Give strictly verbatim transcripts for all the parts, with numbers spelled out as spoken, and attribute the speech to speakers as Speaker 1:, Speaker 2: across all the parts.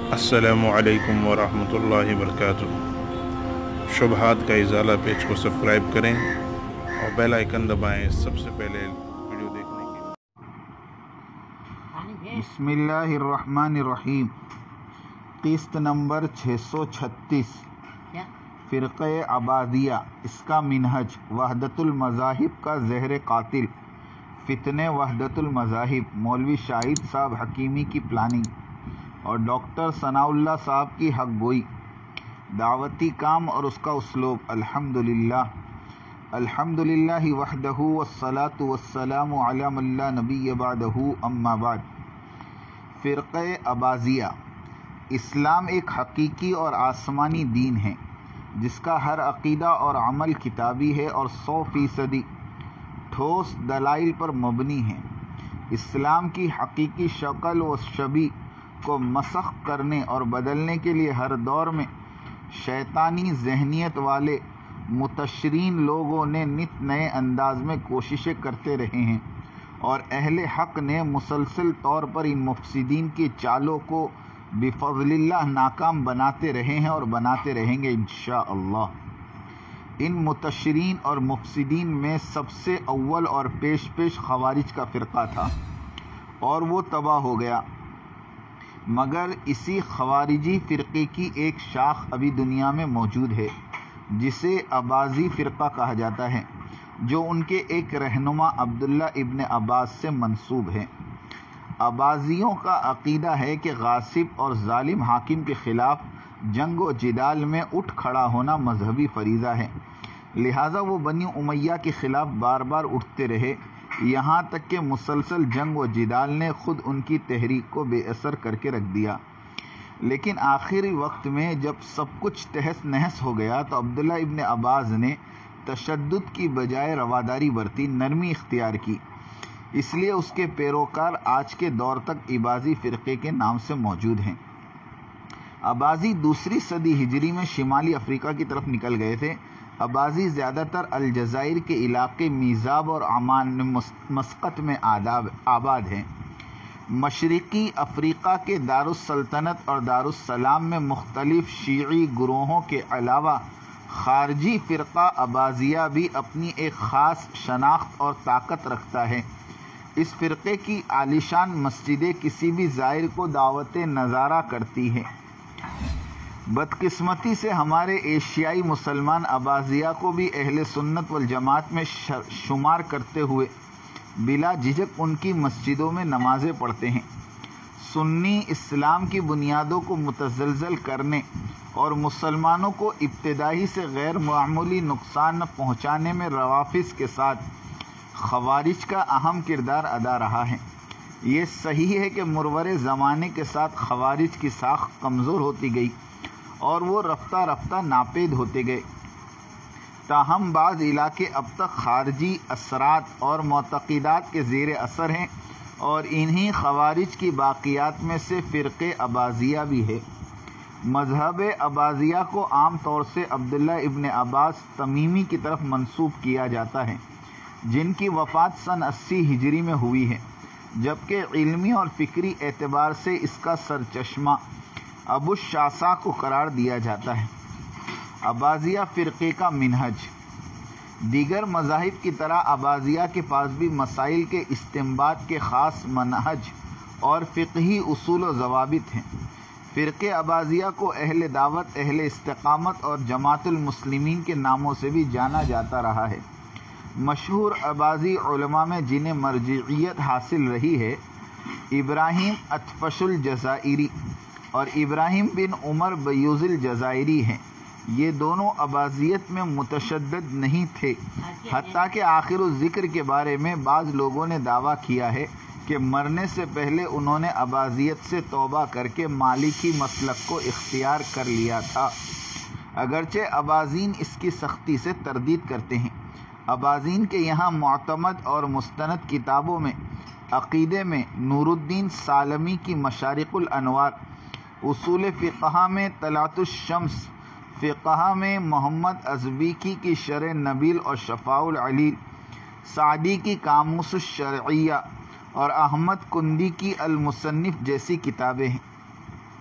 Speaker 1: अस्सलामु अलैकुम वरहमतुल्लाहि वबरकातुहू। शुबहात का इज़ाला पेज को सब्सक्राइब करें और बेल आइकन दबाएं सबसे पहले वीडियो देखने के लिए।
Speaker 2: बिस्मिल्लाहिर्रहमानिर्रहीम। किस्त नंबर छः सौ छत्तीस, फ़िरक़े अबादिया, इसका मिनहज, वहदतुल मज़ाहिब का ज़हर कातिल, फितने वहदतुल मज़ाहिब, मौलवी शाहिद साहब हकीमी की प्लानिंग और डॉक्टर सनाउल्लाह साहब की हक गोई, दावती काम और उसका उसलूब। अल्हम्दुलिल्लाह अल्हम्दुलिल्लाहि वहदहू वस्सलातु वस्सलामु अला मन ला नबिय्य बअदहू, अम्मा बाद। फ़िरक़े अबाज़िया। इस्लाम एक हकीकी और आसमानी दीन है जिसका हर अक़ीदा और अमल किताबी है और सौ फीसदी ठोस दलाइल पर मबनी है। इस्लाम की हकीकी शक्ल व शबी को मसख़ करने और बदलने के लिए हर दौर में शैतानी ज़हनियत वाले मुतशरीन लोगों ने नित नए अंदाज में कोशिशें करते रहे हैं और अहले हक़ ने मुसलसल तौर पर इन मुफ़सिदीन की चालों को बिफ़ज़लिल्लाह नाकाम बनाते रहे हैं और बनाते रहेंगे इंशाअल्लाह। इन मुतशरीन और मुफ़सिदीन में सबसे अव्वल और पेश पेश ख़वारिज का फ़िरक़ा था और वो तबाह हो गया, मगर इसी ख़वारिजी फ़िरक़े की एक शाख अभी दुनिया में मौजूद है जिसे अबाज़ी फ़िरक़ा कहा जाता है, जो उनके एक रहनुमा अब्दुल्ला इब्न अब्बास से मंसूब है। अबाज़ियों का अक़ीदा है कि गासिब और ज़ालिम हाकिम के ख़िलाफ़ जंग व जिदाल में उठ खड़ा होना मजहबी फ़रीज़ा है, लिहाजा वो बनी उमैया के ख़िलाफ़ बार बार उठते रहे, यहाँ तक कि मुसलसल जंग व जिदाल ने ख़ुद उनकी तहरीक को बेअसर करके रख दिया। लेकिन आखिरी वक्त में जब सब कुछ तहस नहस हो गया तो अब्दुल्ला इब्न अब्बास ने तशद्दुद की बजाय रवादारी बरती, नरमी इख्तियार की। इसलिए उसके पैरोकार आज के दौर तक इबाज़ी फ़िरक़े के नाम से मौजूद हैं। अबाज़ी दूसरी सदी हिजरी में शिमाली अफ्रीका की तरफ निकल गए थे। अबाज़ी ज़्यादातर अलजज़ाइर के इलाके मीज़ाब और अमान मस्कत में आदाब आबाद हैं। मशरिकी अफ्रीका के दारुस्सल्तनत और दारुस्सलाम में मुख्तलिफ शीई गुरोहों के अलावा खारजी फ़िरक़ा अबाज़िया भी अपनी एक ख़ास शनाख्त और ताकत रखता है। इस फ़िरक़े की आलिशान मस्जिदें किसी भी ज़ाइर को दावत नज़ारा करती हैं। बदकिस्मती से हमारे एशियाई मुसलमान अबाज़िया को भी अहले सुन्नत वल जमात में शुमार करते हुए बिला झिझक उनकी मस्जिदों में नमाज़ें पढ़ते हैं। सुन्नी इस्लाम की बुनियादों को मुतज़लज़ल करने और मुसलमानों को इब्तिदाई से गैर मामूली नुकसान पहुँचाने में रवाफ़िज़ के साथ ख़वारिज का अहम किरदार अदा रहा है। ये सही है कि मुरवरे ज़माने के साथ ख़वारिज की साख कमज़ोर होती गई और वो रफ्ता रफ्ता नापेद होते गए, ताहम बाज़ इलाके अब तक खारजी असरात और मोतक़िदात के ज़ेर असर हैं और इन्हीं ख़वारिज की बाक़ियात में से फ़िरक़े अबाज़िया भी है। मज़हब अबाज़िया को आम तौर से अब्दुल्ला इब्न अब्बास तमीमी की तरफ मंसूब किया जाता है, जिनकी वफ़ात सन अस्सी हिजरी में हुई है, जबकि इल्मी और फ़िक्री एतबार से इसका सरचश्मा अबू शासा को करार दिया जाता है। अबाज़िया फ़िरक़े का मिनहज। दीगर मज़ाहिब की तरह अबाज़िया के पास भी मसाइल के इस्तिंबात के ख़ास मनहज और फ़िक़ही उसूल व ज़वाबित हैं। फ़िरक़े अबाज़िया को अहले दावत, अहले इस्तिक़ामत और जमातुल मुस्लिमीन के नामों से भी जाना जाता रहा है। मशहूर अबाज़ी उलमा में जिन्हें मरजियत हासिल रही है, इब्राहीम अतफ़शुल जज़ाइरी और इब्राहीम बिन उमर बयूज़िल जज़ाइरी हैं। ये दोनों अबाज़ियत में मुतशद्दिद नहीं थे, हत्ता कि आखिर ज़िक्र के बारे में बाज़ लोगों ने दावा किया है कि मरने से पहले उन्होंने अबाज़ियत से तौबा करके मालिकी मसलक को इख्तियार कर लिया था, अगरचे अबाज़ीन इसकी सख्ती से तरदीद करते हैं। अबाज़ीन के यहाँ मुअतमद और मुस्तनद किताबों में अक़ीदे में नूरुद्दीन सालमी की मशारिक़ुल अनवार, उसूल फ़िक़ह में तलातुश शम्स, फ़िक़ह में मोहम्मद अज़बीकी की शरह नबील और शफ़ाउल अलील, सादी की कामूसुश शरइया और अहमद कुंदी की अल मुसन्निफ़ जैसी किताबें हैं।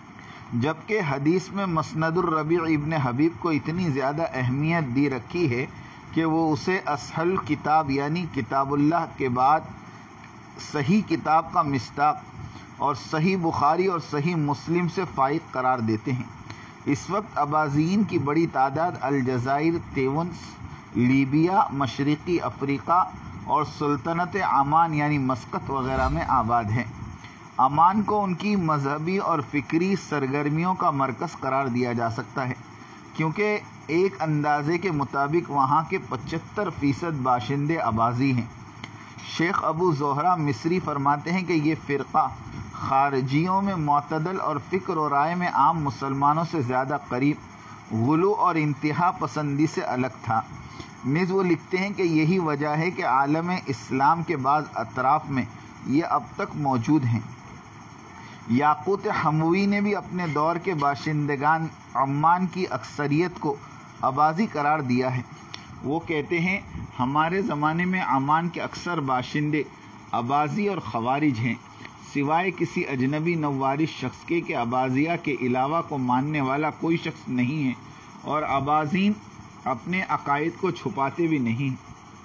Speaker 2: جبکہ حدیث میں مسند الربیع ابن حبیب کو اتنی زیادہ اہمیت دی رکھی ہے کہ وہ اسے اصحل کتاب یعنی کتاب اللہ کے بعد صحیح کتاب کا مصداق اور صحیح بخاری اور صحیح مسلم سے فائق قرار دیتے ہیں۔ اس وقت اباضیین کی بڑی تعداد الجزائر، تیونس، لیبیا، مشرقی افریقہ اور سلطنت عمان یعنی مسقط وغیرہ میں آباد ہیں۔ عمان کو ان کی مذہبی اور فکری سرگرمیوں کا مرکز قرار دیا جا سکتا ہے، کیونکہ ایک اندازے کے مطابق وہاں کے پچہتر فیصد باشندے اباضی ہیں۔ شیخ ابو زہرہ مصری فرماتے ہیں کہ یہ فرقہ خارجیوں میں معتدل اور فکر و رائے میں عام مسلمانوں سے زیادہ قریب، غلو اور انتہا پسندی سے الگ تھا۔ نیز وہ لکھتے ہیں کہ یہی وجہ ہے کہ عالم اسلام کے بعض اطراف میں یہ اب تک موجود ہیں۔ یاقوت حموی نے بھی اپنے دور کے باشندگان عمان کی اکثریت کو اباضی قرار دیا ہے۔ وہ کہتے ہیں ہمارے زمانے میں عمان کے اکثر باشندے اباضی اور خوارج ہیں، سوائے کسی اجنبی نوارش شخص کے کہ اباضیہ کے علاوہ کو ماننے والا کوئی شخص نہیں ہے، اور اباضین اپنے عقائد کو چھپاتے بھی نہیں۔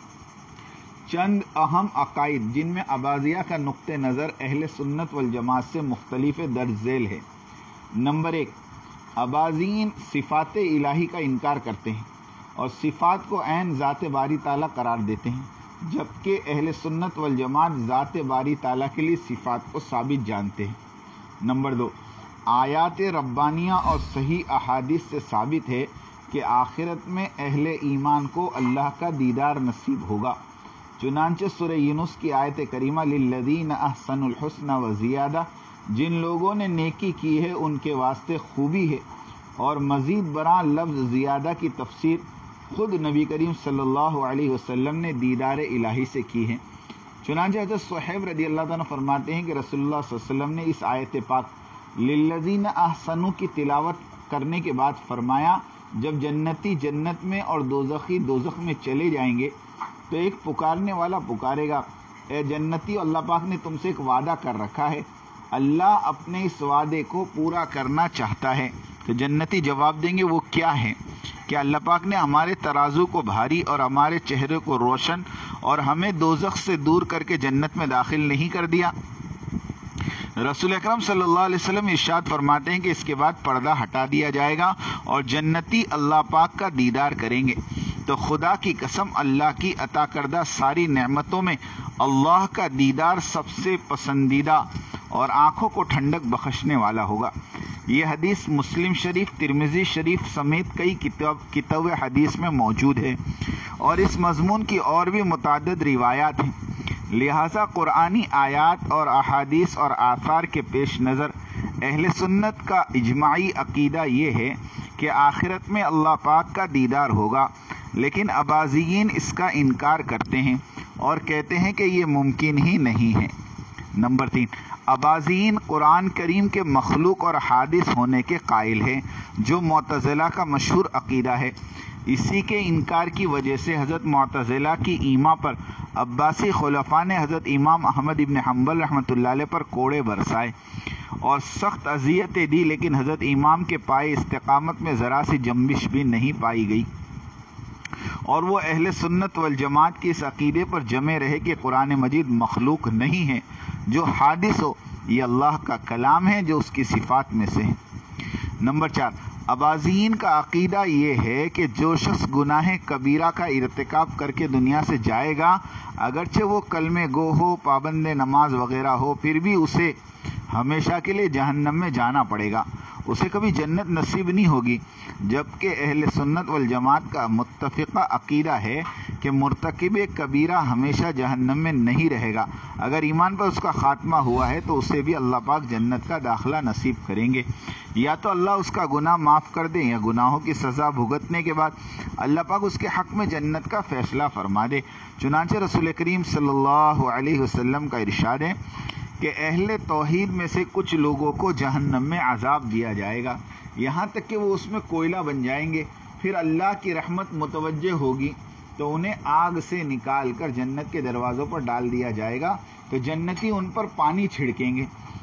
Speaker 2: چند اہم عقائد جن میں اباضیہ کا نقطہ نظر اہل سنت والجماعت سے مختلف درج ذیل ہے۔ نمبر ایک، اباضین صفات الہی کا انکار کرتے ہیں اور صفات کو عین ذات باری تعالیٰ قرار دیتے ہیں، جبکہ اہل سنت والجماعت ذات باری تعالیٰ کے لیے صفات کو ثابت جانتے ہیں۔ نمبر دو، آیات ربانیہ اور صحیح احادیث سے ثابت ہے کہ آخرت میں اہل ایمان کو اللہ کا دیدار نصیب ہوگا، چنانچہ سورہ یونس کی آیت کریمہ للذین احسنوا الحسنى وزیادہ، جن لوگوں نے نیکی کی ہے ان کے واسطے خوبی ہے، اور مزید برآں لفظ زیادہ کی تفسیر خود نبی کریم صلی اللہ علیہ وسلم نے دیدار الہی سے کی ہے۔ چنانچہ حضرت صہیب رضی اللہ تعالیٰ فرماتے ہیں کہ رسول اللہ صلی اللہ علیہ وسلم نے اس آیت پاک للذین احسنوا کی تلاوت کرنے کے بعد فرمایا، جب جنتی جنت میں اور دوزخی دوزخ میں چلے جائیں گے تو ایک پکارنے والا پکارے گا، اے جنتی، اللہ پاک نے تم سے ایک وعدہ کر رکھا ہے، اللہ اپنے اس وعدے کو پورا کرنا چاہتا ہے۔ تو جنتی جواب دیں گے وہ کیا ہے؟ کہ اللہ پاک نے ہمارے ترازو کو بھاری اور ہمارے چہرے کو روشن اور ہمیں دوزخ سے دور کر کے جنت میں داخل نہیں کر دیا۔ رسول اکرم صلی اللہ علیہ وسلم ارشاد فرماتے ہیں کہ اس کے بعد پردہ ہٹا دیا جائے گا اور جنتی اللہ پاک کا دیدار کریں گے۔ تو خدا کی قسم، اللہ کی عطا کردہ ساری نعمتوں میں اللہ کا دیدار سب سے پسندیدہ اور آنکھوں کو ٹھنڈک بخشنے والا ہوگا۔ یہ حدیث مسلم شریف، ترمذی شریف سمیت کئی کتاب کتاب حدیث میں موجود ہے، اور اس مضمون کی اور بھی متعدد روایات ہیں۔ لہٰذا قرآنی آیات اور احادیث اور آثار کے پیش نظر اہل سنت کا اجماعی عقیدہ یہ ہے کہ آخرت میں اللہ پاک کا دیدار ہوگا، لیکن اباضیین اس کا انکار کرتے ہیں اور کہتے ہیں کہ یہ ممکن ہی نہیں ہے۔ نمبر تین، اباضیین قرآن کریم کے مخلوق اور حادث ہونے کے قائل ہیں، جو معتزلہ کا مشہور عقیدہ ہے۔ اسی کے انکار کی وجہ سے حضرت معتزلہ کی ایما پر عباسی خلفاء نے حضرت امام احمد ابن حنبل رحمۃ اللہ علیہ پر کوڑے برسائے اور سخت اذیتیں دی، لیکن حضرت امام کے پائے استقامت میں ذرا سی جنبش بھی نہیں پائی گئی، اور وہ اہل سنت والجماعت کے اس عقیدے پر جمے رہے کہ قرآن مجید مخلوق نہیں ہے، جو حادث ہو یہ اللہ کا کلام ہے جو اس کی صفات میں سے ہے۔ نمبر چار، اباضیین کا عقیدہ یہ ہے کہ جو شخص گناہ کبیرہ کا ارتکاب کر کے دنیا سے جائے گا، اگرچہ وہ کلمہ گو ہو، پابند نماز وغیرہ ہو، پھر بھی اسے ہمیشہ کے لیے جہنم میں جانا پڑے گا، اسے کبھی جنت نصیب نہیں ہوگی۔ جبکہ اہل سنت والجماعت کا متفقہ عقیدہ ہے کہ مرتکب کبیرہ ہمیشہ جہنم میں نہیں رہے گا، اگر ایمان پر اس کا خاتمہ ہوا ہے تو اسے بھی اللہ پاک جنت کا داخلہ نصیب کریں گے۔ یا تو اللہ اس کا گناہ معاف کر دیں، یا گناہوں کی سزا بھگتنے کے بعد اللہ پاک اس کے حق میں جنت کا فیصلہ فرما دے۔ چنانچہ رسول کریم صلی اللہ علیہ وسلم کا ارشاد ہے کہ اہل توحید میں سے کچھ لوگوں کو جہنم میں عذاب دیا جائے گا، یہاں تک کہ وہ اس میں کوئلہ بن جائیں گے، پھر اللہ کی رحمت متوجہ ہوگی تو انہیں آگ سے نکال کر جنت کے دروازوں پر ڈال دیا جائے گا، تو جنتی ان پر پانی چھڑکیں گے،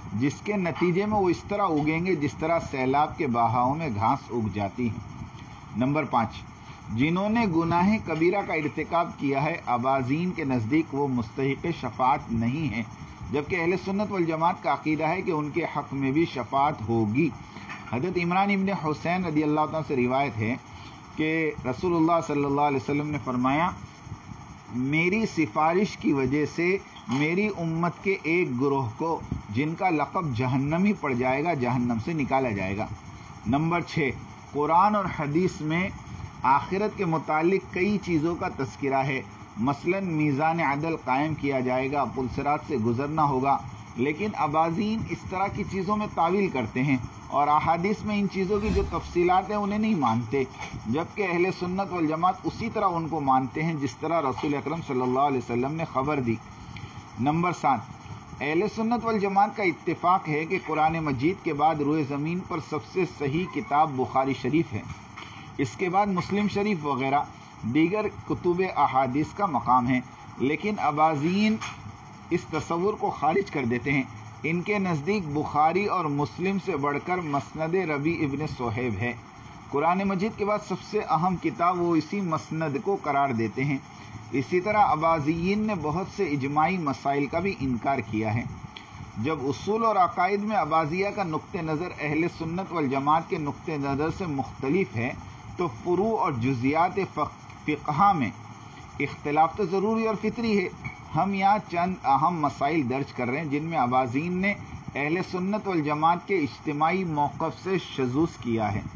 Speaker 2: جس کے نتیجے میں وہ اس طرح اگیں گے جس طرح سیلاب کے بہاؤ میں گھاس اگ جاتی ہے۔ نمبر پانچ، جنہوں نے گناہ کبیرہ کا ارتکاب کیا ہے اباذین کے نزدیک وہ مستحق شفاعت نہیں ہیں، جبکہ اہل سنت والجماعت کا عقیدہ ہے کہ ان کے حق میں بھی شفاعت ہوگی۔ حضرت عمران ابن حسین رضی اللہ تعالیٰ سے روایت ہے کہ رسول اللہ صلی اللہ علیہ وسلم نے فرمایا، میری سفارش کی وجہ سے میری امت کے ایک گروہ کو جن کا لقب جہنمی پڑ جائے گا جہنم سے نکالا جائے گا۔ نمبر چھ، قرآن اور حدیث میں آخرت کے متعلق کئی چیزوں کا تذکرہ ہے، مثلا میزان عدل قائم کیا جائے گا، پل صراط سے گزرنا ہوگا، لیکن اباذین اس طرح کی چیزوں میں تعویل کرتے ہیں اور احادیث میں ان چیزوں کی جو تفصیلات ہیں انہیں نہیں مانتے، جبکہ اہل سنت والجماعت اسی طرح ان کو مانتے ہیں جس طرح رسول اکرم صلی اللہ علیہ وسلم نے خبر دی۔ نمبر سات، اہل سنت والجماعت کا اتفاق ہے کہ قرآن مجید کے بعد روئے زمین پر سب سے صحیح کتاب بخاری شریف ہے، اس کے بعد مسلم شریف وغیرہ دیگر کتب احادیث کا مقام ہے، لیکن اباذین اس تصور کو خارج کر دیتے ہیں۔ ان کے نزدیک بخاری اور مسلم سے بڑھ کر مسند ربیع ابن صہیب ہے۔ قرآن مجید کے بعد سب سے اہم کتاب وہ اسی مسند کو قرار دیتے ہیں۔ اسی طرح اباذیین نے بہت سے اجماعی مسائل کا بھی انکار کیا ہے۔ جب اصول اور عقائد میں اباضیہ کا نقطہ نظر اہل سنت والجماعت کے نقطہ نظر سے مختلف ہے تو فروع اور جزیات فقہ میں اختلاف تو ضروری اور فطری ہے۔ ہم یہاں چند اہم مسائل درج کر رہے ہیں جن میں اباذین نے اہل سنت والجماعت کے اجتماعی موقف سے شذوذ کیا ہے۔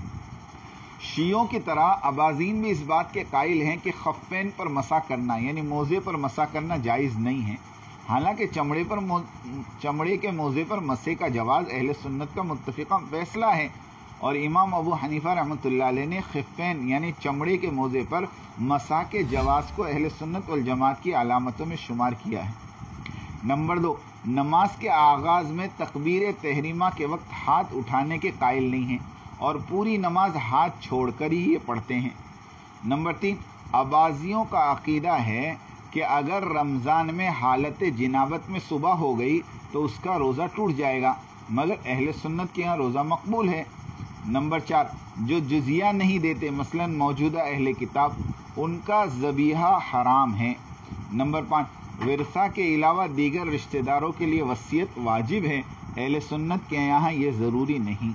Speaker 2: شیعوں کی طرح اباذین بھی اس بات کے قائل ہیں کہ خفین پر مسح کرنا یعنی موزے پر مسح کرنا جائز نہیں ہے، حالانکہ چمڑے پر مو... چمڑے کے موزے پر مسح کا جواز اہل سنت کا متفقہ فیصلہ ہے، اور امام ابو حنیفہ رحمۃ اللہ علیہ نے خفین یعنی چمڑے کے موزے پر مسح کے جواز کو اہل سنت والجماعت کی علامتوں میں شمار کیا ہے۔ نمبر دو، نماز کے آغاز میں تکبیر تحریمہ کے وقت ہاتھ اٹھانے کے قائل نہیں ہیں اور پوری نماز ہاتھ چھوڑ کر ہی یہ پڑھتے ہیں۔ نمبر تین، اباضیوں کا عقیدہ ہے کہ اگر رمضان میں حالت جنابت میں صبح ہو گئی تو اس کا روزہ ٹوٹ جائے گا، مگر اہل سنت کے ہاں روزہ مقبول ہے۔ نمبر چار، جو جزیہ نہیں دیتے مثلا موجودہ اہل کتاب ان کا ذبیحہ حرام ہے۔ نمبر پانچ، ورثہ کے علاوہ دیگر رشتہ داروں کے لیے وصیت واجب ہے، اہل سنت کے یہاں یہ ضروری نہیں۔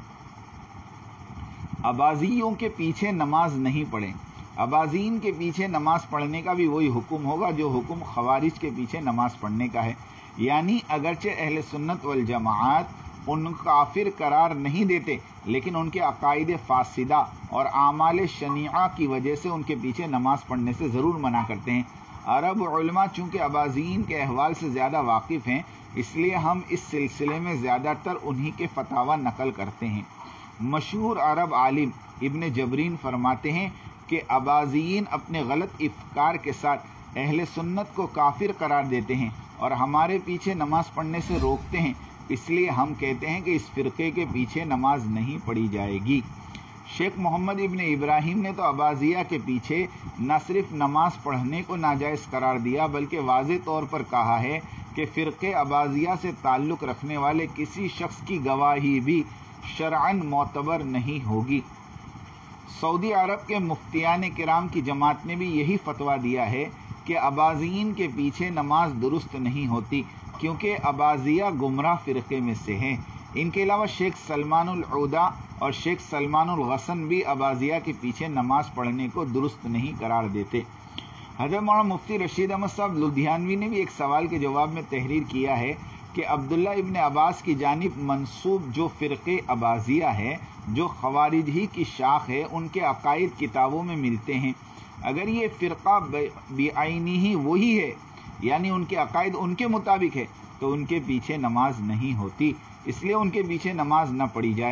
Speaker 2: اباضیوں کے پیچھے نماز نہیں پڑھیں۔ اباضین کے پیچھے نماز پڑھنے کا بھی وہی حکم ہوگا جو حکم خوارج کے پیچھے نماز پڑھنے کا ہے، یعنی اگرچہ اہل سنت والجماعت ان کافر قرار نہیں دیتے لیکن ان کے عقائد فاسدہ اور اعمال شنیعہ کی وجہ سے ان کے پیچھے نماز پڑھنے سے ضرور منع کرتے ہیں۔ عرب علماء چونکہ اباضین کے احوال سے زیادہ واقف ہیں اس لیے ہم اس سلسلے میں زیادہ تر انہی کے فتاوی نقل کرتے ہیں۔ مشہور عرب عالم ابن جبرین فرماتے ہیں کہ اباضیین اپنے غلط افکار کے ساتھ اہل سنت کو کافر قرار دیتے ہیں اور ہمارے پیچھے نماز پڑھنے سے روکتے ہیں، اس لیے ہم کہتے ہیں کہ اس فرقے کے پیچھے نماز نہیں پڑھی جائے گی۔ شیخ محمد ابن ابراہیم نے تو اباضیہ کے پیچھے نہ صرف نماز پڑھنے کو ناجائز قرار دیا بلکہ واضح طور پر کہا ہے کہ فرقے اباضیہ سے تعلق رکھنے والے کسی شخص کی گواہی بھی شرعاً معتبر نہیں ہوگی۔ سعودی عرب کے مفتیان کرام کی جماعت نے بھی یہی فتویٰ دیا ہے کہ اباضین کے پیچھے نماز درست نہیں ہوتی کیونکہ اباضیہ گمراہ فرقے میں سے ہیں۔ ان کے علاوہ شیخ سلمان العودہ اور شیخ سلمان الغصن بھی اباضیہ کے پیچھے نماز پڑھنے کو درست نہیں قرار دیتے۔ حضرت مولانا مفتی رشید احمد صاحب لدھیانوی نے بھی ایک سوال کے جواب میں تحریر کیا ہے کہ عبداللہ ابن عباس کی جانب منسوب جو فرقے اباضیہ ہے جو خوارج ہی کی شاخ ہے ان کے عقائد کتابوں میں ملتے ہیں، اگر یہ فرقہ بعینی ہی وہی ہے یعنی ان کے عقائد ان کے مطابق ہے تو ان کے پیچھے نماز نہیں ہوتی، اس لیے ان کے پیچھے نماز نہ پڑھی جائے۔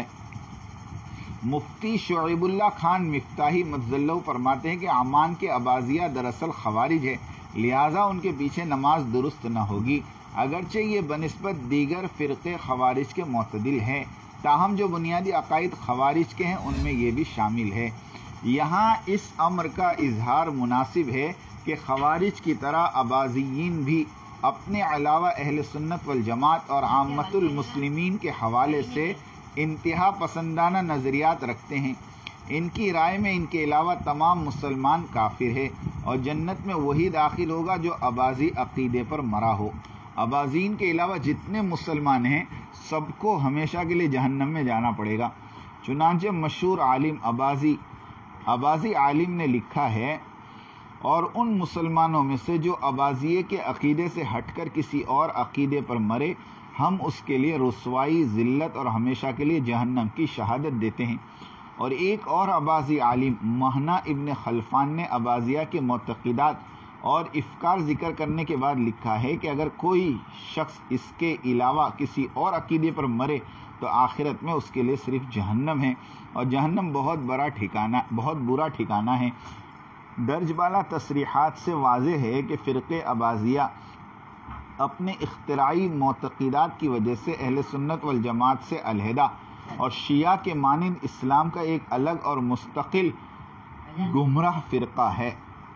Speaker 2: مفتی شعیب اللہ خان مفتاحی مدظلہ فرماتے ہیں کہ عمان کے اباضیہ دراصل خوارج ہے، لہٰذا ان کے پیچھے نماز درست نہ ہوگی، اگرچہ یہ بنسبت دیگر فرقے خوارج کے معتدل ہے، تاہم جو بنیادی عقائد خوارج کے ہیں ان میں یہ بھی شامل ہے۔ یہاں اس امر کا اظہار مناسب ہے کہ خوارج کی طرح اباضیین بھی اپنے علاوہ اہل سنت والجماعت اور عامت المسلمین کے حوالے سے انتہا پسندانہ نظریات رکھتے ہیں۔ ان کی رائے میں ان کے علاوہ تمام مسلمان کافر ہے اور جنت میں وہی داخل ہوگا جو اباضی عقیدے پر مرا ہو۔ اباضین کے علاوہ جتنے مسلمان ہیں سب کو ہمیشہ کے لیے جہنم میں جانا پڑے گا۔ چنانچہ مشہور عالم اباضی اباضی عالم نے لکھا ہے، اور ان مسلمانوں میں سے جو اباضیے کے عقیدے سے ہٹ کر کسی اور عقیدے پر مرے، ہم اس کے لیے رسوائی، ذلت اور ہمیشہ کے لیے جہنم کی شہادت دیتے ہیں۔ اور ایک اور اباضی عالم مہنا ابن خلفان نے اباضیہ کے معتقدات اور افکار ذکر کرنے کے بعد لکھا ہے کہ اگر کوئی شخص اس کے علاوہ کسی اور عقیدے پر مرے تو آخرت میں اس کے لیے صرف جہنم ہے، اور جہنم بہت بڑا ٹھکانہ بہت برا ٹھکانہ ہے۔ درج بالا تصریحات سے واضح ہے کہ فرقے اباضیہ اپنے اختراعی معتقدات کی وجہ سے اہل سنت والجماعت سے علیحدہ اور شیعہ کے مانند اسلام کا ایک الگ اور مستقل گمراہ فرقہ ہے۔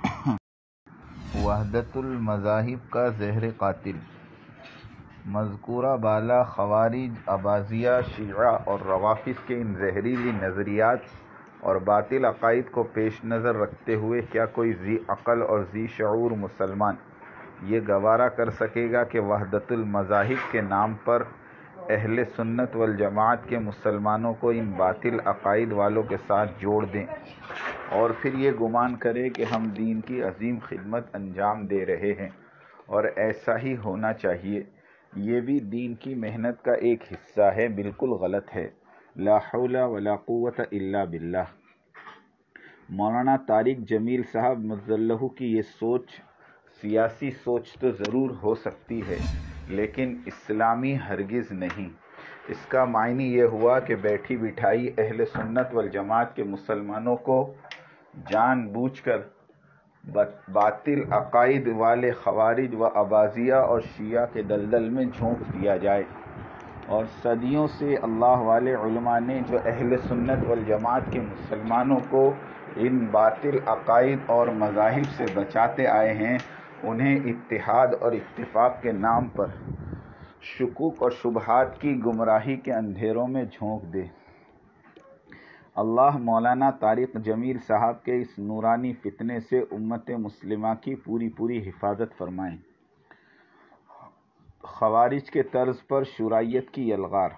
Speaker 2: وحدت المذاہب کا زہر قاتل۔ مذکورہ بالا خوارج، اباضیہ، شیعہ اور روافض کے ان زہریلی نظریات اور باطل عقائد کو پیش نظر رکھتے ہوئے کیا کوئی ذی عقل اور ذی شعور مسلمان یہ گوارا کر سکے گا کہ وحدت المذاہب کے نام پر اہل سنت والجماعت کے مسلمانوں کو ان باطل عقائد والوں کے ساتھ جوڑ دیں اور پھر یہ گمان کرے کہ ہم دین کی عظیم خدمت انجام دے رہے ہیں اور ایسا ہی ہونا چاہیے، یہ بھی دین کی محنت کا ایک حصہ ہے؟ بالکل غلط ہے۔ لا حول ولا قوت الا باللہ۔ مولانا طارق جمیل صاحب مظلہ کی یہ سوچ سیاسی سوچ تو ضرور ہو سکتی ہے لیکن اسلامی ہرگز نہیں۔ اس کا معنی یہ ہوا کہ بیٹھی بٹھائی اہل سنت والجماعت کے مسلمانوں کو جان بوجھ کر باطل عقائد والے خوارج و اباضیہ اور شیعہ کے دلدل میں جھونک دیا جائے، اور صدیوں سے اللہ والے علماء نے جو اہل سنت والجماعت کے مسلمانوں کو ان باطل عقائد اور مذاہب سے بچاتے آئے ہیں، انہیں اتحاد اور اتفاق کے نام پر شکوک اور شبہات کی گمراہی کے اندھیروں میں جھونک دے۔ اللہ مولانا طارق جمیل صاحب کے اس نورانی فتنے سے امت مسلمہ کی پوری پوری حفاظت فرمائیں۔ خوارج کے طرز پر شورائیت کی یلغار۔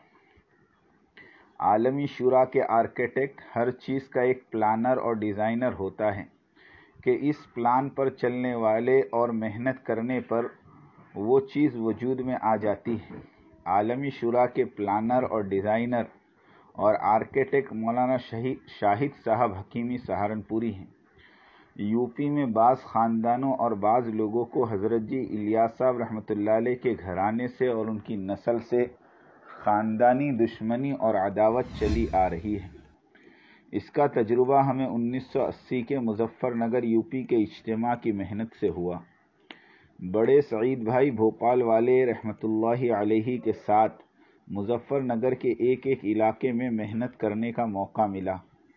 Speaker 2: عالمی شورا کے آرکیٹیکٹ ہر چیز کا ایک پلانر اور ڈیزائنر ہوتا ہے کہ اس پلان پر چلنے والے اور محنت کرنے پر وہ چیز وجود میں آ جاتی ہے۔ عالمی شورا کے پلانر اور ڈیزائنر اور آرکیٹیکٹ مولانا شاہد صاحب حکیمی سہارنپوری ہیں۔ یو پی میں بعض خاندانوں اور بعض لوگوں کو حضرت جی الیاس صاحب رحمۃ اللہ علیہ کے گھرانے سے اور ان کی نسل سے خاندانی دشمنی اور عداوت چلی آ رہی ہے۔ اس کا تجربہ ہمیں انیس سو اسی کے مظفر نگر یو پی کے اجتماع کی محنت سے ہوا۔ بڑے سعید بھائی بھوپال والے رحمۃ اللہ علیہ کے ساتھ مظفر نگر کے ایک ایک علاقے میں محنت کرنے کا موقع ملا۔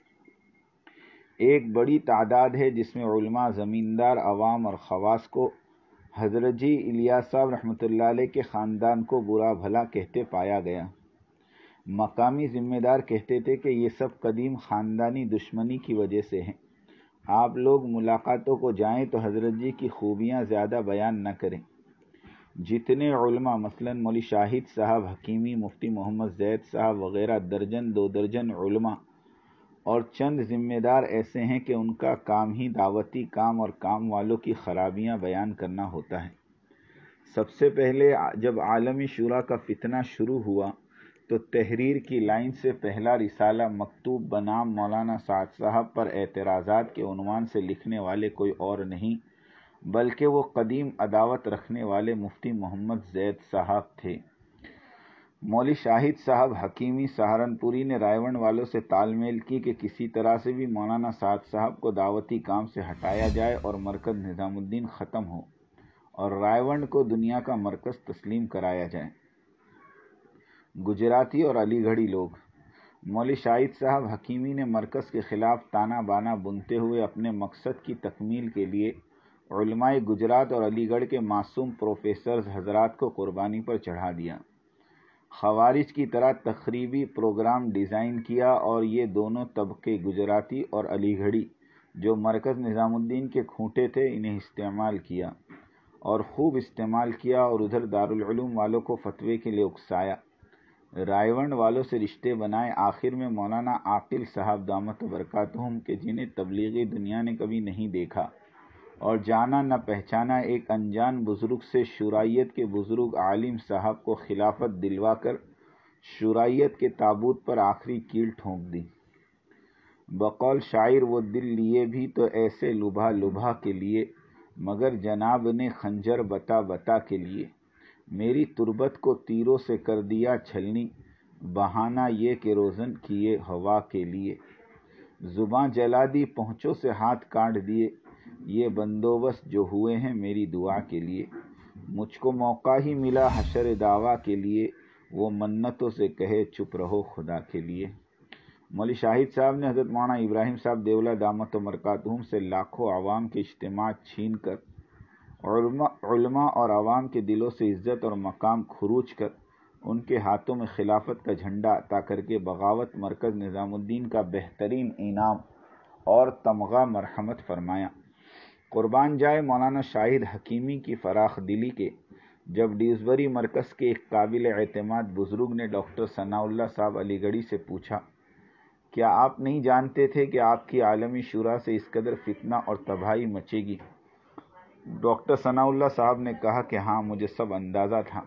Speaker 2: ایک بڑی تعداد ہے جس میں علماء، زمیندار، عوام اور خواص کو حضرت جی الیاس صاحب رحمۃ اللہ علیہ کے خاندان کو برا بھلا کہتے پایا گیا۔ مقامی ذمہ دار کہتے تھے کہ یہ سب قدیم خاندانی دشمنی کی وجہ سے ہیں، آپ لوگ ملاقاتوں کو جائیں تو حضرت جی کی خوبیاں زیادہ بیان نہ کریں۔ جتنے علماء مثلاً مولوی شاہد صاحب حکیمی، مفتی محمد زید صاحب وغیرہ درجن دو درجن علماء اور چند ذمہ دار ایسے ہیں کہ ان کا کام ہی دعوتی کام اور کام والوں کی خرابیاں بیان کرنا ہوتا ہے۔ سب سے پہلے جب عالمی شورا کا فتنہ شروع ہوا تو تحریر کی لائن سے پہلا رسالہ مکتوب بنام مولانا سعد صاحب پر اعتراضات کے عنوان سے لکھنے والے کوئی اور نہیں بلکہ وہ قدیم عداوت رکھنے والے مفتی محمد زید صاحب تھے۔ مولوی شاہد صاحب حکیمی سہارنپوری نے رائے ون والوں سے تال میل کی کہ کسی طرح سے بھی مولانا سعد صاحب کو دعوتی کام سے ہٹایا جائے اور مرکز نظام الدین ختم ہو اور رائے ون کو دنیا کا مرکز تسلیم کرایا جائے۔ گجراتی اور علی گڑھی لوگ۔ مولوی شاہد صاحب حکیمی نے مرکز کے خلاف تانا بانا بنتے ہوئے اپنے مقصد کی تکمیل کے لیے علماء گجرات اور علی گڑھ کے معصوم پروفیسرز حضرات کو قربانی پر چڑھا دیا، خوارج کی طرح تخریبی پروگرام ڈیزائن کیا، اور یہ دونوں طبقے گجراتی اور علی گڑھی جو مرکز نظام الدین کے کھوٹے تھے انہیں استعمال کیا اور خوب استعمال کیا، اور ادھر دارالعلوم والوں کو فتوے کے لیے اکسایا، رائے ونڈ والوں سے رشتے بنائے، آخر میں مولانا عاقل صاحب دامت برکاتہم کے جنہیں تبلیغی دنیا نے کبھی نہیں دیکھا اور جانا نہ پہچانا ایک انجان بزرگ سے شورائیت کے بزرگ عالم صاحب کو خلافت دلوا کر شورائیت کے تابوت پر آخری کیل ٹھونک دی۔ بقول شاعر وہ دل لیے بھی تو ایسے لبھا لبھا کے لیے، مگر جناب نے خنجر بتا بتا کے لیے، میری تربت کو تیروں سے کر دیا چھلنی، بہانہ یہ کہ روزن کیے ہوا کے لیے، زباں جلا دی پہنچوں سے ہاتھ کاٹ دیے، یہ بندوبست جو ہوئے ہیں میری دعا کے لیے، مجھ کو موقع ہی ملا حشر دعویٰ کے لیے، وہ منتوں سے کہے چپ رہو خدا کے لیے۔ مولوی شاہد صاحب نے حضرت مولانا ابراہیم صاحب دیولہ دامت و برکاتہم سے لاکھوں عوام کے اجتماع چھین کر علماء علماء اور عوام کے دلوں سے عزت اور مقام کھروچ کر ان کے ہاتھوں میں خلافت کا جھنڈا عطا کر کے بغاوت مرکز نظام الدین کا بہترین انعام اور تمغہ مرحمت فرمایا۔ قربان جائے مولانا شاہد حکیمی کی فراخ دلی کے، جب ڈیوزبری مرکز کے ایک قابل اعتماد بزرگ نے ڈاکٹر ثناء اللہ صاحب علی گڑھی سے پوچھا، کیا آپ نہیں جانتے تھے کہ آپ کی عالمی شورا سے اس قدر فتنہ اور تباہی مچے گی؟ ڈاکٹر ثناء اللہ صاحب نے کہا کہ ہاں، مجھے سب اندازہ تھا۔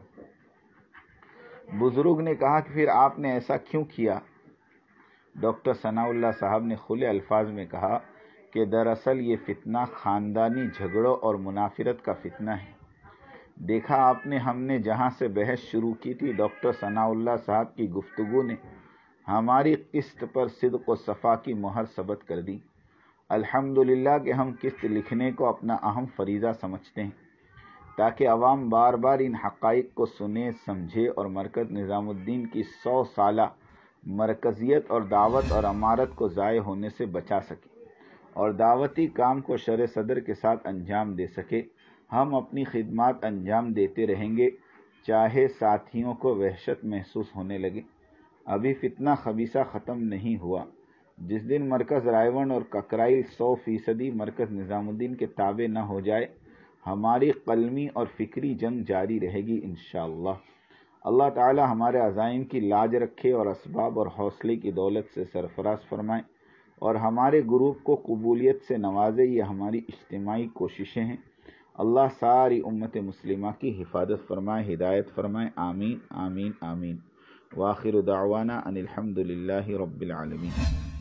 Speaker 2: بزرگ نے کہا کہ پھر آپ نے ایسا کیوں کیا؟ ڈاکٹر ثناء اللہ صاحب نے کھلے الفاظ میں کہا کہ دراصل یہ فتنہ خاندانی جھگڑوں اور منافرت کا فتنہ ہے۔ دیکھا آپ نے، ہم نے جہاں سے بحث شروع کی تھی، ڈاکٹر ثناء اللہ صاحب کی گفتگو نے ہماری قسط پر صدق و صفا کی مہر ثبت کر دی۔ الحمدللہ کہ ہم قسط لکھنے کو اپنا اہم فریضہ سمجھتے ہیں، تاکہ عوام بار بار ان حقائق کو سنے سمجھے اور مرکز نظام الدین کی سو سالہ مرکزیت اور دعوت اور امارت کو ضائع ہونے سے بچا سکے اور دعوتی کام کو شرح صدر کے ساتھ انجام دے سکے۔ ہم اپنی خدمات انجام دیتے رہیں گے، چاہے ساتھیوں کو وحشت محسوس ہونے لگے۔ ابھی فتنہ خبیثہ ختم نہیں ہوا۔ جس دن مرکز رائے ونڈ اور ککرائل سو فیصدی مرکز نظام الدین کے تابع نہ ہو جائے، ہماری قلمی اور فکری جنگ جاری رہے گی انشاءاللہ۔ اللہ تعالی ہمارے عزائم کی لاج رکھے اور اسباب اور حوصلے کی دولت سے سرفراز فرمائے اور ہمارے گروپ کو قبولیت سے نوازے۔ یہ ہماری اجتماعی کوششیں ہیں۔ اللہ ساری امت مسلمہ کی حفاظت فرمائے، ہدایت فرمائے، آمین آمین آمین۔ وآخر دعوانا ان الحمد للہ رب العالمین۔